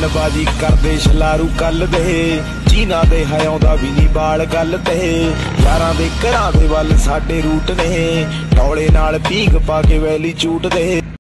ਗੱਲਬਾਜੀ ਕਰਦੇ ਛਲਾਰੂ ਕੱਲ ਦੇ, ਚੀਨਾ ਦੇ ਹਯਾਉਂਦਾ ਵੀ ਨੀ ਬਾਲ ਗੱਲ ਤੇ। ਯਾਰਾਂ ਦੇ ਘਰਾਂ ਦੇ ਵੱਲ ਸਾਡੇ ਰੂਟ ਨੇ, ਟੌਲੇ ਨਾਲ ਪੀਂਘ ਪਾ ਕੇ ਵੈਲੀ ਚੂਟ ਦੇ।